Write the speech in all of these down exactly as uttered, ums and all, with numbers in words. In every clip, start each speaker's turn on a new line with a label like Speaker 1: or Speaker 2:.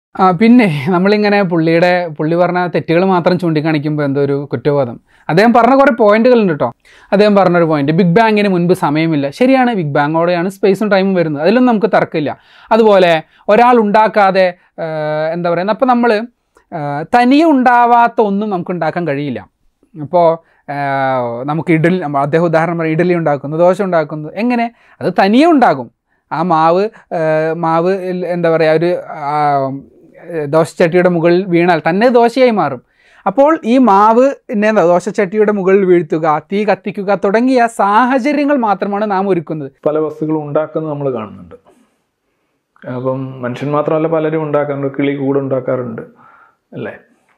Speaker 1: ആ പിന്നെ നമ്മളിങ്ങനെ പുള്ളിയുടെ പുള്ളി പറഞ്ഞ തെറ്റുകൾ മാത്രം ചൂണ്ടിക്കാണിക്കുമ്പോൾ എന്തോ ഒരു കുറ്റബോധം. അദ്ദേഹം പറഞ്ഞ കുറേ പോയിന്റുകളുണ്ട് കേട്ടോ. അദ്ദേഹം പറഞ്ഞൊരു പോയിന്റ്, ബിഗ് ബാങ്ങിന് മുൻപ് സമയമില്ല. ശരിയാണ്, ബിഗ് ബാങ്ങോടെയാണ് സ്പേസും ടൈമും വരുന്നത്, അതിലൊന്നും നമുക്ക് തർക്കമില്ല. അതുപോലെ ഒരാൾ ഉണ്ടാക്കാതെ എന്താ പറയുക, അപ്പോൾ നമ്മൾ തനിയെ ഉണ്ടാവാത്ത ഒന്നും നമുക്ക് ഉണ്ടാക്കാൻ കഴിയില്ല. അപ്പോൾ നമുക്ക് ഇഡലി, അദ്ദേഹം ഉദാഹരണം പറയും, ഇഡലി ഉണ്ടാക്കുന്നു, ദോശ ഉണ്ടാക്കുന്നു, എങ്ങനെ? അത് തനിയെ ഉണ്ടാകും. ആ മാവ് മാവ് എന്താ പറയുക, ഒരു ദോശച്ചട്ടിയുടെ മുകളിൽ വീണാൽ തന്നെ ദോശയായി മാറും. അപ്പോൾ ഈ മാവ് പിന്നെ ദോശച്ചട്ടിയുടെ മുകളിൽ വീഴ്ത്തുക, തീ കത്തിക്കുക തുടങ്ങിയ സാഹചര്യങ്ങൾ മാത്രമാണ് നാം ഒരുക്കുന്നത്.
Speaker 2: പല വസ്തുക്കളും ഉണ്ടാക്കുന്നത് നമ്മൾ കാണുന്നുണ്ട്. അപ്പം മനുഷ്യൻ മാത്രമല്ല, പലരും ഉണ്ടാക്കാറുണ്ട്. കിളി കൂടെ ഉണ്ടാക്കാറുണ്ട് അല്ലേ?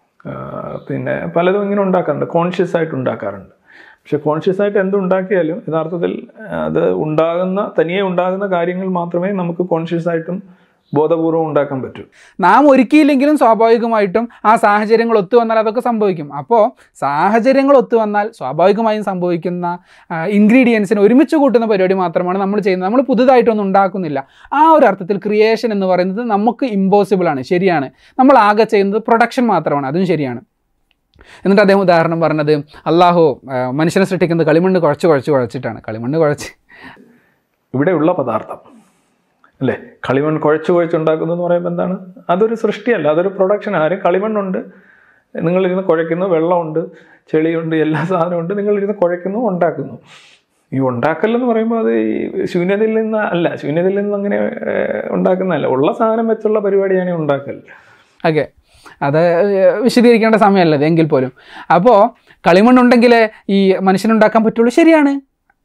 Speaker 2: പിന്നെ പലതും ഇങ്ങനെ ഉണ്ടാക്കാറുണ്ട്, കോൺഷ്യസ് ആയിട്ട് ഉണ്ടാക്കാറുണ്ട്. പക്ഷെ കോൺഷ്യസ് ആയിട്ട് എന്തുണ്ടാക്കിയാലും യഥാർത്ഥത്തിൽ അത് ഉണ്ടാകുന്ന തനിയെ ഉണ്ടാകുന്ന കാര്യങ്ങൾ മാത്രമേ നമുക്ക് കോൺഷ്യസ് ആയിട്ടും ബോധപൂർവം ഉണ്ടാക്കാൻ പറ്റൂ.
Speaker 1: നാം ഒരുക്കിയില്ലെങ്കിലും സ്വാഭാവികമായിട്ടും ആ സാഹചര്യങ്ങൾ ഒത്തു വന്നാൽ അതൊക്കെ സംഭവിക്കും. അപ്പോൾ സാഹചര്യങ്ങൾ ഒത്തു വന്നാൽ സ്വാഭാവികമായും സംഭവിക്കുന്ന ഇൻഗ്രീഡിയൻസിനെ ഒരുമിച്ച് കൂട്ടുന്ന പരിപാടി മാത്രമാണ് നമ്മൾ ചെയ്യുന്നത്. നമ്മൾ പുതുതായിട്ടൊന്നും ഉണ്ടാക്കുന്നില്ല. ആ ഒരു അർത്ഥത്തിൽ ക്രിയേഷൻ എന്ന് പറയുന്നത് നമുക്ക് ഇമ്പോസിബിളാണ്. ശരിയാണ്, നമ്മൾ ആകെ ചെയ്യുന്നത് പ്രൊഡക്ഷൻ മാത്രമാണ്, അതും ശരിയാണ്. എന്നിട്ട് അദ്ദേഹം ഉദാഹരണം പറഞ്ഞത്, അള്ളാഹു മനുഷ്യനെ സൃഷ്ടിക്കുന്നത് കളിമണ്ണ് കുഴച്ച് കുഴച്ച് കുഴച്ചിട്ടാണ്. കളിമണ്ണ് കുഴച്ച്
Speaker 2: ഇവിടെയുള്ള പദാർത്ഥം അല്ലേ, കളിമണ്ണ് കുഴച്ച് കുഴച്ചുണ്ടാക്കുന്നതെന്ന് പറയുമ്പോൾ എന്താണ്? അതൊരു സൃഷ്ടിയല്ല, അതൊരു പ്രൊഡക്ഷൻ. ആരും കളിമണ്ണുണ്ട്, നിങ്ങളിരുന്ന് കുഴയ്ക്കുന്നു, വെള്ളമുണ്ട്, ചെളിയുണ്ട്, എല്ലാ സാധനമുണ്ട്, നിങ്ങളിരുന്ന് കുഴയ്ക്കുന്നു, ഉണ്ടാക്കുന്നു. ഈ ഉണ്ടാക്കലെന്ന് പറയുമ്പോൾ അത് ഈ ശൂന്യതയിൽ നിന്ന് അല്ല, ശൂന്യതയിൽ നിന്ന് അങ്ങനെ ഉണ്ടാക്കുന്നതല്ല, ഉള്ള സാധനം വെച്ചുള്ള പരിപാടിയാണ് ഉണ്ടാക്കൽ.
Speaker 1: ഓക്കെ, അത് വിശദീകരിക്കേണ്ട സമയമല്ല എങ്കിൽ പോലും. അപ്പോൾ കളിമണ്ണുണ്ടെങ്കിലേ ഈ മനുഷ്യനുണ്ടാക്കാൻ പറ്റുള്ളൂ. ശരിയാണ്,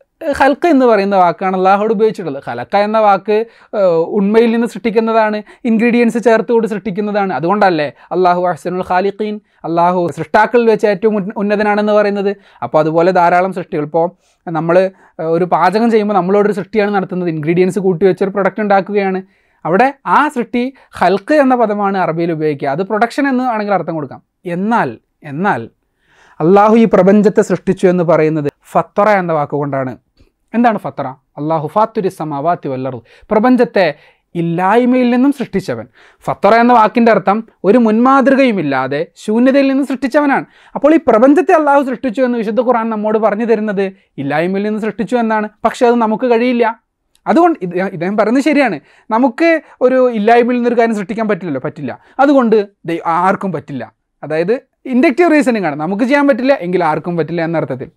Speaker 1: ഖൽഖ് എന്ന് പറയുന്ന വാക്കാണ് അള്ളാഹുവോട് ഉപയോഗിച്ചിട്ടുള്ളത്. ഖലക്ക എന്ന വാക്ക് ഉണ്മയിൽ നിന്ന് സൃഷ്ടിക്കുന്നതാണ്, ഇൻഗ്രീഡിയൻസ് ചേർത്തുകൊണ്ട് സൃഷ്ടിക്കുന്നതാണ്. അതുകൊണ്ടല്ലേ അള്ളാഹു അഹ്സനുൽ ഖാലിഖീൻ, അള്ളാഹു സൃഷ്ടാക്കളിൽ വെച്ച് ഏറ്റവും ഉന്നതനാണെന്ന് പറയുന്നത്. അപ്പോൾ അതുപോലെ ധാരാളം സൃഷ്ടികൾ. ഇപ്പോൾ നമ്മൾ ഒരു പാചകം ചെയ്യുമ്പോൾ നമ്മളോടൊരു സൃഷ്ടിയാണ് നടത്തുന്നത്, ഇൻഗ്രീഡിയൻസ് കൂട്ടി വെച്ചൊരു പ്രൊഡക്റ്റ് ഉണ്ടാക്കുകയാണ്. അവിടെ ആ സൃഷ്ടി ഖൽഖ് എന്ന പദമാണ് അറബിയിൽ ഉപയോഗിക്കുക. അത് പ്രൊഡക്ഷൻ എന്ന് ആണെങ്കിൽ അർത്ഥം കൊടുക്കാം. എന്നാൽ എന്നാൽ അള്ളാഹു ഈ പ്രപഞ്ചത്തെ സൃഷ്ടിച്ചു എന്ന് പറയുന്നത് ഫത്തറ എന്ന വാക്കുകൊണ്ടാണ്. എന്താണ് ഫത്തറ? അള്ളാഹു ഫാത്തുരി സമാവാത്തി വല്ലർദ്, പ്രപഞ്ചത്തെ ഇല്ലായ്മയിൽ നിന്നും സൃഷ്ടിച്ചവൻ. ഫത്തറ എന്ന വാക്കിൻ്റെ അർത്ഥം ഒരു മുൻമാതൃകയുമില്ലാതെ ശൂന്യതയിൽ നിന്ന് സൃഷ്ടിച്ചവനാണ്. അപ്പോൾ ഈ പ്രപഞ്ചത്തെ അള്ളാഹു സൃഷ്ടിച്ചു എന്ന് വിശുദ്ധ ഖുർആൻ നമ്മോട് പറഞ്ഞു തരുന്നത് ഇല്ലായ്മയിൽ നിന്ന് സൃഷ്ടിച്ചു എന്നാണ്. പക്ഷേ അത് നമുക്ക് കഴിയില്ല. അതുകൊണ്ട് ഇത് ഇദ്ദേഹം പറയുന്നത് ശരിയാണ്, നമുക്ക് ഒരു ഇല്ലായ്മയിൽ നിന്നൊരു കാര്യം സൃഷ്ടിക്കാൻ പറ്റില്ലല്ലോ, പറ്റില്ല. അതുകൊണ്ട് ആർക്കും പറ്റില്ല. അതായത് ഇൻഡക്റ്റീവ് റീസണിങ് ആണ്, നമുക്ക് ചെയ്യാൻ പറ്റില്ല എങ്കിൽ ആർക്കും പറ്റില്ല എന്നർത്ഥത്തിൽ.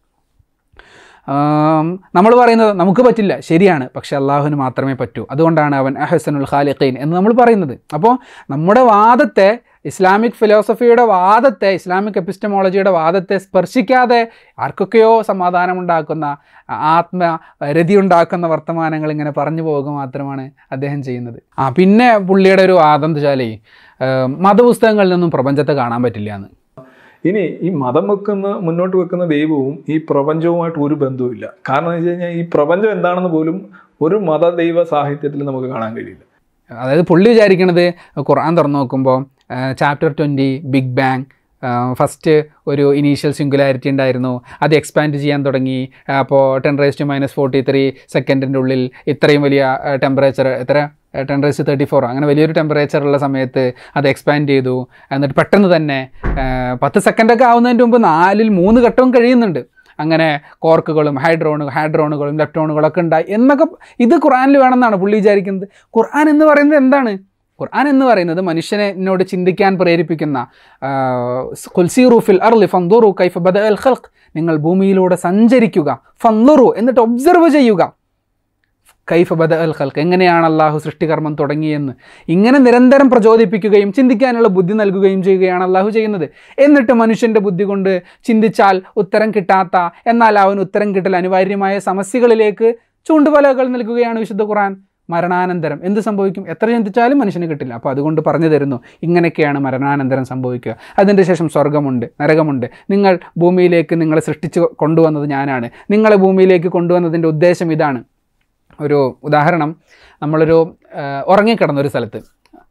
Speaker 1: നമ്മൾ പറയുന്നത് നമുക്ക് പറ്റില്ല, ശരിയാണ്, പക്ഷെ അള്ളാഹുവിന് മാത്രമേ പറ്റൂ. അതുകൊണ്ടാണ് അവൻ അഹ്സനുൽ ഖാലിഖീൻ എന്ന് നമ്മൾ പറയുന്നത്. അപ്പോൾ നമ്മുടെ വാദത്തെ, ഇസ്ലാമിക് ഫിലോസഫിയുടെ വാദത്തെ, ഇസ്ലാമിക് എപ്പിസ്റ്റമോളജിയുടെ വാദത്തെ സ്പർശിക്കാതെ ആർക്കൊക്കെയോ സമാധാനമുണ്ടാക്കുന്ന, ആത്മരതി ഉണ്ടാക്കുന്ന വർത്തമാനങ്ങൾ ഇങ്ങനെ പറഞ്ഞു പോവുക മാത്രമാണ് അദ്ദേഹം ചെയ്യുന്നത്. ആ പിന്നെ പുള്ളിയുടെ ഒരു വാദം എന്ന് വെച്ചാൽ മതപുസ്തകങ്ങളിൽ നിന്നും പ്രപഞ്ചത്തെ കാണാൻ പറ്റില്ല എന്ന്.
Speaker 2: ഇനി ഈ മതം വെക്കുന്ന മുന്നോട്ട് വെക്കുന്ന ദൈവവും ഈ പ്രപഞ്ചവുമായിട്ട് ഒരു ബന്ധവുമില്ല. കാരണം എന്ന് വെച്ച് കഴിഞ്ഞാൽ ഈ പ്രപഞ്ചം എന്താണെന്ന് പോലും ഒരു മതദൈവ സാഹിത്യത്തിൽ നമുക്ക് കാണാൻ കഴിയില്ല.
Speaker 1: അതായത് പുള്ളി വിചാരിക്കണത് ഖുർആൻ തുറന്നു നോക്കുമ്പോൾ chapter twenty big bang, first ഒരു ഇനീഷ്യൽ സിംഗുലാരിറ്റി ഉണ്ടായിരുന്നു, അത് എക്സ്പാൻഡ് ചെയ്യാൻ തുടങ്ങി. അപ്പോൾ ten raise to minus forty three സെക്കൻഡിൻ്റെ ഉള്ളിൽ ഇത്രയും വലിയ ടെമ്പറേച്ചർ, എത്ര ten raise to thirty four അങ്ങനെ വലിയൊരു ടെമ്പറേച്ചർ ഉള്ള സമയത്ത് അത് എക്സ്പാൻഡ് ചെയ്തു. എന്നിട്ട് പെട്ടെന്ന് തന്നെ പത്ത് സെക്കൻഡൊക്കെ ആവുന്നതിൻ്റെ മുമ്പ് നാലിൽ മൂന്ന് ഘട്ടവും കഴിയുന്നുണ്ട്. അങ്ങനെ കോർക്കുകളും ഹൈഡ്രോണു ഹൈഡ്രോണുകളും ലെപ്റ്റോണുകളൊക്കെ ഉണ്ടായി എന്നൊക്കെ ഇത് ഖുർആനിൽ വേണമെന്നാണ് പുള്ളി വിചാരിക്കുന്നത്. ഖുർആൻ എന്ന് പറയുന്നത് എന്താണ്? ഖുർആൻ എന്ന് പറയുന്നത് മനുഷ്യനെ എന്നോട് ചിന്തിക്കാൻ പ്രേരിപ്പിക്കുന്ന ഖുൽസീറു ഫിൽ അർളി ഫൻദുറു കൈഫ ബദഅൽ ഖൽഖ്, നിങ്ങൾ ഭൂമിയിലൂടെ സഞ്ചരിക്കുക, ഫൻദുറു എന്നിട്ട് ഒബ്സർവ് ചെയ്യുക, കൈഫ ബദഅൽ ഖൽഖ് എങ്ങനെയാണ് അള്ളാഹു സൃഷ്ടികർമ്മം തുടങ്ങിയെന്ന് ഇങ്ങനെ നിരന്തരം പ്രചോദിപ്പിക്കുകയും ചിന്തിക്കാനുള്ള ബുദ്ധി നൽകുകയും ചെയ്യുകയാണ് അള്ളാഹു ചെയ്യുന്നത്. എന്നിട്ട് മനുഷ്യൻ്റെ ബുദ്ധി കൊണ്ട് ചിന്തിച്ചാൽ ഉത്തരം കിട്ടാത്ത, എന്നാൽ അവന് ഉത്തരം കിട്ടൽ അനിവാര്യമായ സമസ്യകളിലേക്ക് ചൂണ്ടുപലകൾ നൽകുകയാണ് വിശുദ്ധ ഖുർആൻ. മരണാനന്തരം എന്ത് സംഭവിക്കും? എത്ര ചിന്തിച്ചാലും മനുഷ്യന് കിട്ടില്ല. അപ്പോൾ അതുകൊണ്ട് പറഞ്ഞു തരുന്നു, ഇങ്ങനെയൊക്കെയാണ് മരണാനന്തരം സംഭവിക്കുക. അതിൻ്റെ ശേഷം സ്വർഗമുണ്ട്, നരകമുണ്ട്. നിങ്ങൾ ഭൂമിയിലേക്ക് നിങ്ങളെ സൃഷ്ടിച്ച് കൊണ്ടുവന്നത് ഞാനാണ്. നിങ്ങളെ ഭൂമിയിലേക്ക് കൊണ്ടുവന്നതിൻ്റെ ഉദ്ദേശം ഇതാണ്. ഒരു ഉദാഹരണം, നമ്മളൊരു ഉറങ്ങിക്കിടന്നൊരു സ്ഥലത്ത്,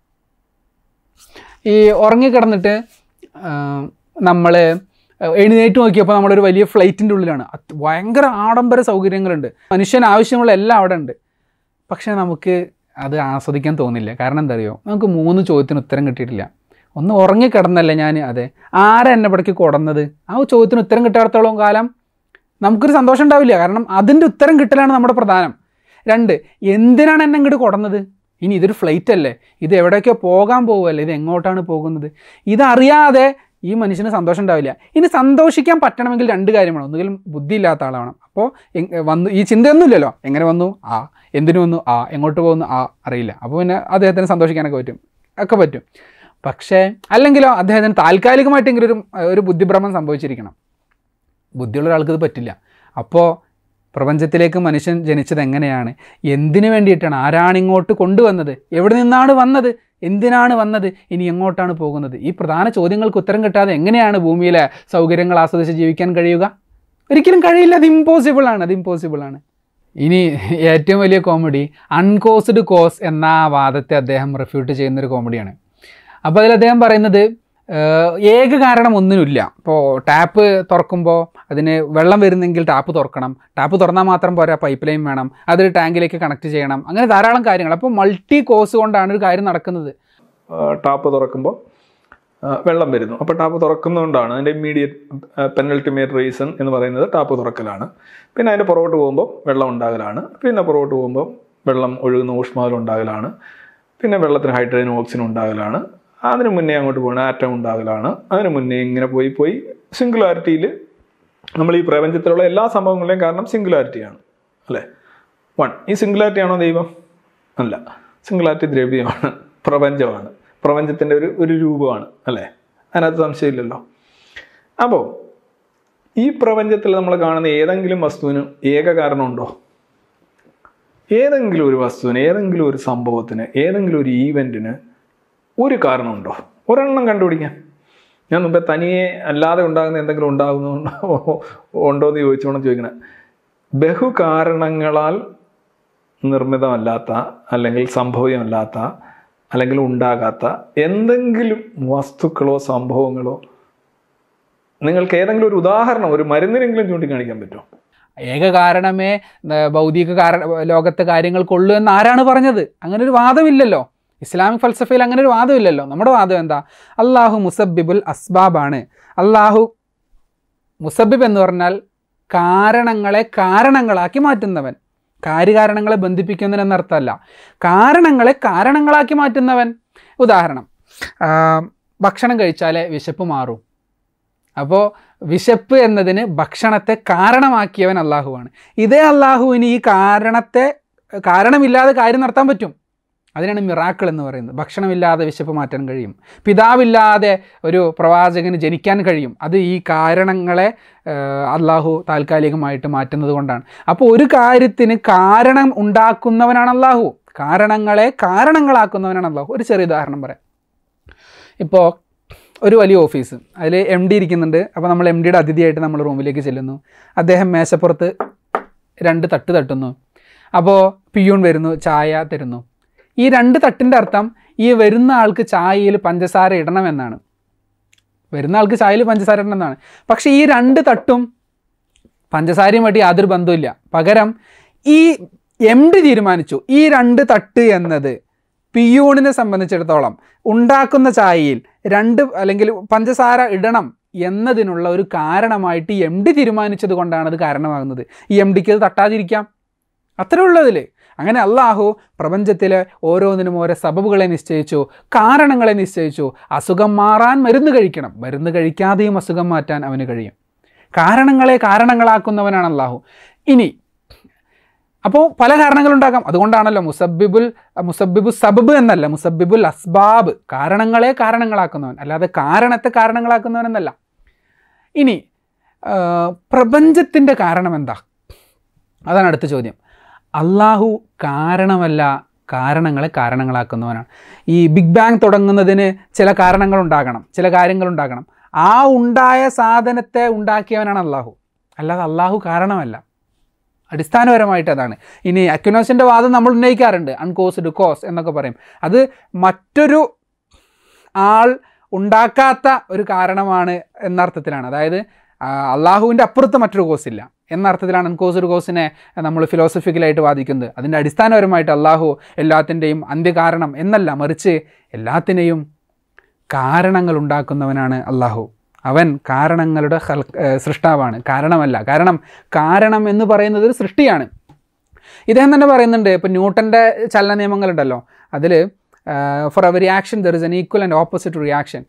Speaker 1: ഈ ഉറങ്ങിക്കിടന്നിട്ട് നമ്മൾ എഴുന്നേറ്റ് നോക്കിയപ്പോൾ നമ്മളൊരു വലിയ ഫ്ലൈറ്റിൻ്റെ ഉള്ളിലാണ്. ഭയങ്കര ആഡംബര സൗകര്യങ്ങളുണ്ട്, മനുഷ്യന് ആവശ്യമുള്ള എല്ലാം അവിടെ ഉണ്ട്. പക്ഷേ നമുക്ക് അത് ആസ്വദിക്കാൻ തോന്നില്ല. കാരണം എന്താ അറിയോ, നമുക്ക് മൂന്ന് ചോദ്യത്തിന് ഉത്തരം കിട്ടിയിട്ടില്ല. ഒന്ന് ഉറങ്ങിക്കിടന്നല്ലേ ഞാൻ, അതെ, ആരാ എന്നെ ഇവിടേക്ക് കൊടുന്നത്, ആ ചോദ്യത്തിന് ഉത്തരം കിട്ടാത്തോളം കാലം നമുക്കൊരു സന്തോഷം ഉണ്ടാവില്ല. കാരണം അതിൻ്റെ ഉത്തരം കിട്ടലാണ് നമ്മുടെ പ്രധാനം. രണ്ട്, എന്തിനാണ് എന്നെ ഇങ്ങോട്ട് കൊടുന്നത്, ഇനി ഇതൊരു ഫ്ലൈറ്റ് അല്ലേ, ഇത് എവിടേക്കോ പോകാൻ പോകുമല്ലേ, ഇത് എങ്ങോട്ടാണ് പോകുന്നത്, ഇതറിയാതെ ഈ മനുഷ്യന് സന്തോഷം ഉണ്ടാവില്ല. ഇനി സന്തോഷിക്കാൻ പറ്റണമെങ്കിൽ രണ്ട് കാര്യമാണ്. ഒന്നുകിൽ ബുദ്ധി ഇല്ലാത്ത ആളാവണം. അപ്പോൾ വന്നു ഈ ചിന്തയൊന്നുമില്ലല്ലോ, എങ്ങനെ വന്നു, ആ, എന്തിനു വന്നു, ആ, എങ്ങോട്ട് പോകുന്നു, ആ, അറിയില്ല. അപ്പോൾ പിന്നെ അദ്ദേഹത്തിന് സന്തോഷിക്കാനൊക്കെ പറ്റും, ഒക്കെ പറ്റും. പക്ഷേ അല്ലെങ്കിലോ അദ്ദേഹത്തിന് താൽക്കാലികമായിട്ടെങ്കിലും ഒരു ഒരു ബുദ്ധിഭ്രമം സംഭവിച്ചിരിക്കണം. ബുദ്ധിയുള്ള ഒരാൾക്ക് ഇത് പറ്റില്ല. അപ്പോൾ പ്രപഞ്ചത്തിലേക്ക് മനുഷ്യൻ ജനിച്ചത് എങ്ങനെയാണ്, എന്തിനു വേണ്ടിയിട്ടാണ്, ആരാണ് ഇങ്ങോട്ട് കൊണ്ടുവന്നത്, എവിടെ നിന്നാണ് വന്നത്, എന്തിനാണ് വന്നത്, ഇനി എങ്ങോട്ടാണ് പോകുന്നത്, ഈ പ്രധാന ചോദ്യങ്ങൾക്ക് ഉത്തരം കിട്ടാതെ എങ്ങനെയാണ് ഭൂമിയിലെ സൗകര്യങ്ങൾ ആസ്വദിച്ച് ജീവിക്കാൻ കഴിയുക? ഒരിക്കലും കഴിയില്ല. അത് ഇമ്പോസിബിളാണ്, അത് ഇമ്പോസിബിളാണ്. ഇനി ഏറ്റവും വലിയ കോമഡി, അൺകോസ്ഡ് കോസ് എന്ന ആ വാദത്തെ അദ്ദേഹം റിഫ്യൂട്ട് ചെയ്യുന്നൊരു കോമഡിയാണ്. അപ്പോൾ അതിൽ അദ്ദേഹം പറയുന്നത് ഏക കാരണം ഒന്നിനുമില്ല. ഇപ്പോൾ ടാപ്പ് തുറക്കുമ്പോൾ അതിന് വെള്ളം വരുന്നെങ്കിൽ ടാപ്പ് തുറക്കണം, ടാപ്പ് തുറന്നാൽ മാത്രം പോരാ, പൈപ്പ് ലൈൻ വേണം, അതൊരു ടാങ്കിലേക്ക് കണക്ട് ചെയ്യണം, അങ്ങനെ ധാരാളം കാര്യങ്ങൾ. അപ്പോൾ മൾട്ടി കോസ് കൊണ്ടാണ് ഒരു കാര്യം നടക്കുന്നത്.
Speaker 2: ടാപ്പ് തുറക്കുമ്പോൾ വെള്ളം വരുന്നു, അപ്പോൾ ടാപ്പ് തുറക്കുന്നതുകൊണ്ടാണ്. അതിൻ്റെ ഇമ്മീഡിയറ്റ് പെനൽറ്റിമേറ്റ് റീസൺ എന്ന് പറയുന്നത് ടാപ്പ് തുറക്കലാണ്. പിന്നെ അതിൻ്റെ പുറകോട്ട് പോകുമ്പോൾ വെള്ളം ഉണ്ടാകലാണ്. പിന്നെ പുറകോട്ട് പോകുമ്പോൾ വെള്ളം ഒഴുകുന്ന ഊഷ്മാവിൽ ഉണ്ടാകലാണ്. പിന്നെ വെള്ളത്തിന് ഹൈഡ്രജനും ഓക്സിജനും ഉണ്ടാകലാണ്. അതിന് മുന്നേ അങ്ങോട്ട് പോകുന്ന ആറ്റം ഉണ്ടാകലാണ്. അതിന് മുന്നേ ഇങ്ങനെ പോയി പോയി സിംഗുലാരിറ്റിയിൽ നമ്മൾ ഈ പ്രപഞ്ചത്തിലുള്ള എല്ലാ സംഭവങ്ങളുടെയും കാരണം സിംഗുലാരിറ്റിയാണ്, അല്ലേ? വൺ, ഈ സിംഗുലാരിറ്റി ആണോ ദൈവം? അല്ല, സിംഗുലാരിറ്റി ദ്രവ്യമാണ്, പ്രപഞ്ചമാണ്, പ്രപഞ്ചത്തിൻ്റെ ഒരു ഒരു രൂപമാണ്, അല്ലേ? അതിനകത്ത് സംശയമില്ലല്ലോ. അപ്പോൾ ഈ പ്രപഞ്ചത്തിൽ നമ്മൾ കാണുന്ന ഏതെങ്കിലും വസ്തുവിന് ഏക കാരണമുണ്ടോ? ഏതെങ്കിലും ഒരു വസ്തുവിന്, ഏതെങ്കിലും ഒരു സംഭവത്തിന്, ഏതെങ്കിലും ഒരു ഈവൻറ്റിന് ഒരു കാരണമുണ്ടോ? ഒരെണ്ണം കണ്ടുപിടിക്കാൻ. ഞാൻ മുമ്പേ തനിയെ അല്ലാതെ ഉണ്ടാകുന്ന എന്തെങ്കിലും ഉണ്ടാകുന്നുണ്ടോ ഉണ്ടോ എന്ന് ചോദിച്ചോണം ചോദിക്കണേ. ബഹുകാരണങ്ങളാൽ നിർമ്മിതമല്ലാത്ത, അല്ലെങ്കിൽ സംഭവ്യമല്ലാത്ത, അല്ലെങ്കിൽ ഉണ്ടാകാത്ത എന്തെങ്കിലും വസ്തുക്കളോ സംഭവങ്ങളോ നിങ്ങൾക്ക് ഏതെങ്കിലും ഒരു ഉദാഹരണം, ഒരു മരുന്നിനെങ്കിലും ചൂണ്ടിക്കാണിക്കാൻ പറ്റുമോ?
Speaker 1: ഏക കാരണമേ ഭൗതിക കാരണ ലോകത്തെ കാര്യങ്ങൾക്കുള്ളൂ എന്ന് ആരാണ് പറഞ്ഞത്? അങ്ങനെ ഒരു വാദമില്ലല്ലോ. ഇസ്ലാമിക് ഫൽസഫയിൽ അങ്ങനെ ഒരു വാദമില്ലല്ലോ. നമ്മുടെ വാദം എന്താ? അള്ളാഹു മുസബ്ബിബുൽ അസ്ബാബാണ്. അള്ളാഹു മുസബ്ബിബ് എന്ന് പറഞ്ഞാൽ കാരണങ്ങളെ കാരണങ്ങളാക്കി മാറ്റുന്നവൻ, കാര്യകാരണങ്ങളെ ബന്ധിപ്പിക്കുന്നവൻ എന്നർത്ഥമല്ല, കാരണങ്ങളെ കാരണങ്ങളാക്കി മാറ്റുന്നവൻ. ഉദാഹരണം, ഭക്ഷണം കഴിച്ചാലേ വിശപ്പ് മാറും. അപ്പോൾ വിശപ്പ് എന്നതിന് ഭക്ഷണത്തെ കാരണമാക്കിയവൻ അള്ളാഹുവാണ്. ഇതേ അള്ളാഹുവിന് ഈ കാരണത്തെ കാരണമില്ലാതെ കാര്യം നടത്താൻ പറ്റും. അതിനാണ് മിറാക്കിൾ എന്ന് പറയുന്നത്. ഭക്ഷണമില്ലാതെ വിശപ്പ് മാറ്റാൻ കഴിയും. പിതാവില്ലാതെ ഒരു പ്രവാചകന് ജനിക്കാൻ കഴിയും. അത് ഈ കാരണങ്ങളെ അള്ളാഹു താൽക്കാലികമായിട്ട് മാറ്റുന്നത് കൊണ്ടാണ്. അപ്പോൾ ഒരു കാര്യത്തിന് കാരണം ഉണ്ടാക്കുന്നവനാണ് അള്ളാഹു, കാരണങ്ങളെ കാരണങ്ങളാക്കുന്നവനാണ് അള്ളാഹു. ഒരു ചെറിയ ഉദാഹരണം പറയാം. ഇപ്പോൾ ഒരു വലിയ ഓഫീസ്, അതിൽ എം ഡി ഇരിക്കുന്നുണ്ട്. അപ്പോൾ നമ്മൾ എം ഡിയുടെ അതിഥിയായിട്ട് നമ്മൾ റൂമിലേക്ക് ചെല്ലുന്നു. അദ്ദേഹം മേശപ്പുറത്ത് രണ്ട് തട്ട് തട്ടുന്നു. അപ്പോൾ പിയൂൺ വരുന്നു, ചായ തരുന്നു. ഈ രണ്ട് തട്ടിൻ്റെ അർത്ഥം ഈ വരുന്ന ആൾക്ക് ചായയിൽ പഞ്ചസാര ഇടണമെന്നാണ്. വരുന്ന ആൾക്ക് ചായയിൽ പഞ്ചസാര ഇടണമെന്നാണ്. പക്ഷേ ഈ രണ്ട് തട്ടും പഞ്ചസാരയുമായിട്ട് യാതൊരു ബന്ധവുമില്ല. പകരം ഈ എം ഡി തീരുമാനിച്ചു ഈ രണ്ട് തട്ട് എന്നത് പിയൂണിനെ സംബന്ധിച്ചിടത്തോളം ഉണ്ടാക്കുന്ന ചായയിൽ രണ്ട് അല്ലെങ്കിൽ പഞ്ചസാര ഇടണം എന്നതിനുള്ള ഒരു കാരണമായിട്ട് ഈ എം ഡി തീരുമാനിച്ചത് കൊണ്ടാണ് അത് കാരണമാകുന്നത്. ഈ എം ഡിക്ക് അത് തട്ടാതിരിക്കാം, അത്രേ ഉള്ളതിൽ. അങ്ങനെ അള്ളാഹു പ്രപഞ്ചത്തിലെ ഓരോന്നിനും ഓരോ സബബുകളെ നിശ്ചയിച്ചു, കാരണങ്ങളെ നിശ്ചയിച്ചു. അസുഖം മാറാൻ മരുന്ന് കഴിക്കണം, മരുന്ന് കഴിക്കാതെയും അസുഖം മാറ്റാൻ അവന് കഴിയും. കാരണങ്ങളെ കാരണങ്ങളാക്കുന്നവനാണ് അള്ളാഹു. ഇനി അപ്പോൾ പല കാരണങ്ങളുണ്ടാകാം. അതുകൊണ്ടാണല്ലോ മുസബ്ബിബുൽ മുസബ്ബിബു സബബ് എന്നല്ല, മുസബ്ബിബുൽ അസ്ബാബ്, കാരണങ്ങളെ കാരണങ്ങളാക്കുന്നവൻ, അല്ലാതെ കാരണത്തെ കാരണങ്ങളാക്കുന്നവൻ എന്നല്ല. ഇനി പ്രപഞ്ചത്തിൻ്റെ കാരണം എന്താ? അതാണ് അടുത്ത ചോദ്യം. അള്ളാഹു കാരണമല്ല, കാരണങ്ങളെ കാരണങ്ങളാക്കുന്നവനാണ്. ഈ ബിഗ് ബാങ് തുടങ്ങുന്നതിന് ചില കാരണങ്ങളുണ്ടാകണം, ചില കാര്യങ്ങളുണ്ടാകണം. ആ ഉണ്ടായ സാധനത്തെ ഉണ്ടാക്കിയവനാണ് അള്ളാഹു, അല്ലാതെ അള്ളാഹു കാരണമല്ല. അടിസ്ഥാനപരമായിട്ട് അതാണ്. ഇനി അക്വിനോസിൻ്റെ വാദം നമ്മൾ ഉന്നയിക്കാറുണ്ട്, അൺകോസ്ഡ് കോസ് എന്നൊക്കെ പറയും. അത് മറ്റൊരു ആൾ ഉണ്ടാക്കാത്ത ഒരു കാരണമാണ് എന്നർത്ഥത്തിലാണ്. അതായത് അള്ളാഹുവിൻ്റെ അപ്പുറത്ത് മറ്റൊരു കോസ് ഇല്ല എന്ന അർത്ഥത്തിലാണ് അൺകോസ്ഡ് കോസിനെ നമ്മൾ ഫിലോസഫിക്കലായിട്ട് വാദിക്കുന്നത്. അതിൻ്റെ അടിസ്ഥാനപരമായിട്ട് അള്ളാഹു എല്ലാത്തിൻ്റെയും അന്ത്യകാരണം എന്നല്ല, മറിച്ച് എല്ലാത്തിനെയും കാരണങ്ങൾ ഉണ്ടാക്കുന്നവനാണ് അള്ളാഹു. അവൻ കാരണങ്ങളുടെ ഹൽ സൃഷ്ടാവാണ്, കാരണമല്ല. കാരണം കാരണം എന്ന് പറയുന്നത് ഒരു സൃഷ്ടിയാണ്. ഇദ്ദേഹം തന്നെ പറയുന്നുണ്ട്, ഇപ്പോൾ ന്യൂട്ടൻ്റെ ചലന നിയമങ്ങളുണ്ടല്ലോ, അതിൽ for every action there is an equal and opposite reaction.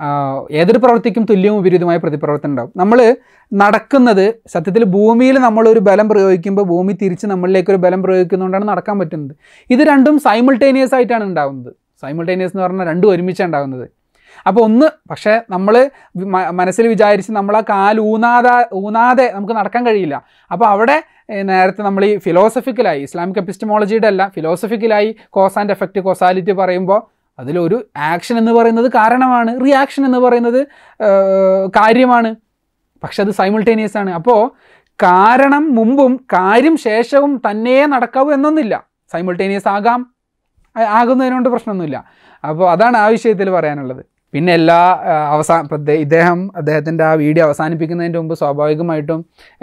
Speaker 1: ഏതൊരു പ്രവൃത്തിക്കും തുല്യവും വിപരീതമായ പ്രതിപ്രവർത്തനം ഉണ്ടാവും. നമ്മൾ നടക്കുന്നത് സത്യത്തിൽ ഭൂമിയിൽ നമ്മളൊരു ബലം പ്രയോഗിക്കുമ്പോൾ ഭൂമി തിരിച്ച് നമ്മളിലേക്കൊരു ബലം പ്രയോഗിക്കുന്നതുകൊണ്ടാണ് നടക്കാൻ പറ്റുന്നത്. ഇത് രണ്ടും സൈമിൾട്ടേനിയസ് ആയിട്ടാണ് ഉണ്ടാകുന്നത്. സൈമിൾട്ടേനിയസ് എന്ന് പറഞ്ഞാൽ രണ്ടും ഒരുമിച്ചാണ് ഉണ്ടാകുന്നത്. അപ്പോൾ ഒന്ന് പക്ഷേ നമ്മൾ മനസ്സിൽ വിചാരിച്ച് നമ്മൾ ആ കാൽ ഊന്നാതെ ഊന്നാതെ നമുക്ക് നടക്കാൻ കഴിയില്ല. അപ്പോൾ അവിടെ നേരത്തെ നമ്മൾ ഈ ഫിലോസഫിക്കലായി, ഇസ്ലാമിക് എപ്പിസ്റ്റമോളജിയുടെ അല്ല, ഫിലോസഫിക്കലായി കോസ് ആൻഡ് എഫക്റ്റ്, കോസാലിറ്റി പറയുമ്പോൾ അതിലൊരു ആക്ഷൻ എന്ന് പറയുന്നത് കാരണമാണ്, റിയാക്ഷൻ എന്ന് പറയുന്നത് കാര്യമാണ്. പക്ഷെ അത് സൈമിൾട്ടേനിയസ് ആണ്. അപ്പോൾ കാരണം മുമ്പും കാര്യം ശേഷവും തന്നെ നടക്കാവൂ എന്നൊന്നുമില്ല. സൈമിൾട്ടേനിയസ് ആകാം, ആകുന്നതിനോണ്ട് പ്രശ്നമൊന്നുമില്ല. അപ്പോൾ അതാണ് ആ വിഷയത്തിൽ പറയാനുള്ളത്. പിന്നെ എല്ലാ അവസാന ഇദ്ദേഹം അദ്ദേഹത്തിൻ്റെ ആ വീഡിയോ അവസാനിപ്പിക്കുന്നതിൻ്റെ മുമ്പ് സ്വാഭാവികമായിട്ടും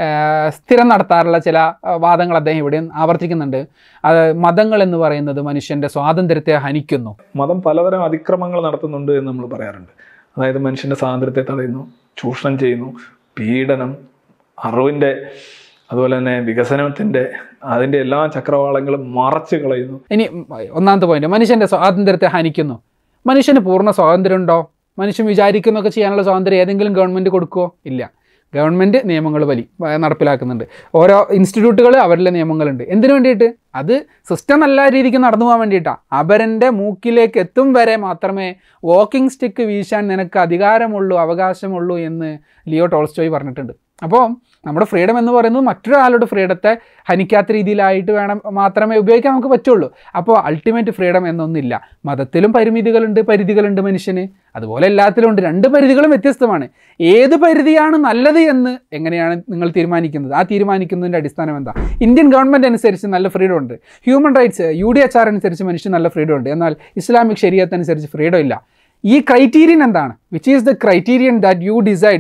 Speaker 1: സ്ഥിരം നടത്താറുള്ള ചില വാദങ്ങൾ അദ്ദേഹം ഇവിടെയും ആവർത്തിക്കുന്നുണ്ട്. അത് മതങ്ങൾ എന്ന് പറയുന്നത് മനുഷ്യൻ്റെ സ്വാതന്ത്ര്യത്തെ ഹനിക്കുന്നു.
Speaker 2: മതം പലതരം അതിക്രമങ്ങൾ നടത്തുന്നുണ്ട് എന്ന് നമ്മൾ പറയാറുണ്ട്. അതായത് മനുഷ്യൻ്റെ സ്വാതന്ത്ര്യത്തെ തടയുന്നു, ചൂഷണം ചെയ്യുന്നു, പീഡനം, അറിവിൻ്റെ അതുപോലെ തന്നെ വികസനത്തിൻ്റെ അതിൻ്റെ എല്ലാ ചക്രവാളങ്ങളും മറച്ചു കളയുന്നു.
Speaker 1: ഇനി ഒന്നാമത്തെ പോയിന്റ്, മനുഷ്യൻ്റെ സ്വാതന്ത്ര്യത്തെ ഹനിക്കുന്നു. മനുഷ്യന് പൂർണ്ണ സ്വാതന്ത്ര്യം ഉണ്ടോ? മനുഷ്യൻ വിചാരിക്കുന്നതൊക്കെ ചെയ്യാനുള്ള സ്വാതന്ത്ര്യം ഏതെങ്കിലും ഗവൺമെൻറ് കൊടുക്കുമോ? ഇല്ല. ഗവൺമെൻറ് നിയമങ്ങൾ വലി നടപ്പിലാക്കുന്നുണ്ട്. ഓരോ ഇൻസ്റ്റിറ്റ്യൂട്ടുകൾ അവരിലെ നിയമങ്ങളുണ്ട്. എന്തിനു വേണ്ടിയിട്ട്? അത് സിസ്റ്റം നല്ല രീതിക്ക് നടന്നു പോകാൻ വേണ്ടിയിട്ടാണ്. അപരൻ്റെ മൂക്കിലേക്ക് എത്തും വരെ മാത്രമേ വാക്കിംഗ് സ്റ്റിക്ക് വീശാൻ നിനക്ക് അധികാരമുള്ളൂ, അവകാശമുള്ളൂ എന്ന് ലിയോ ടോൾസ്റ്റോയ് പറഞ്ഞിട്ടുണ്ട്. അപ്പോൾ നമ്മുടെ ഫ്രീഡം എന്ന് പറയുന്നത് മറ്റൊരാളുടെ ഫ്രീഡത്തെ ഹനിക്കാത്ത രീതിയിലായിട്ട് വേണം മാത്രമേ ഉപയോഗിക്കാൻ നമുക്ക് പറ്റുള്ളൂ. അപ്പോൾ അൾട്ടിമേറ്റ് ഫ്രീഡം എന്നൊന്നില്ല. മതത്തിലും പരിമിതികളുണ്ട്, പരിധികളുണ്ട് മനുഷ്യന്. അതുപോലെ എല്ലാത്തിലും ഉണ്ട്. രണ്ട് പരിധികളും വ്യത്യസ്തമാണ്. ഏത് പരിധിയാണ് നല്ലത് എന്ന് എങ്ങനെയാണ് നിങ്ങൾ തീരുമാനിക്കുന്നത്? ആ തീരുമാനിക്കുന്നതിൻ്റെ അടിസ്ഥാനം എന്താ? ഇന്ത്യൻ ഗവൺമെൻറ് അനുസരിച്ച് നല്ല ഫ്രീഡം ഉണ്ട്. Human rights U D H R അനുസരിച്ച് മനുഷ്യന് നല്ല ഫ്രീഡം ഉണ്ട്. എന്നാൽ ഇസ്ലാമിക് ശരീഅത്ത് അനുസരിച്ച് ഫ്രീഡം ഇല്ല. ഈ ക്രൈറ്റീരിയൻ എന്താണ്? Which is the criterion that you decide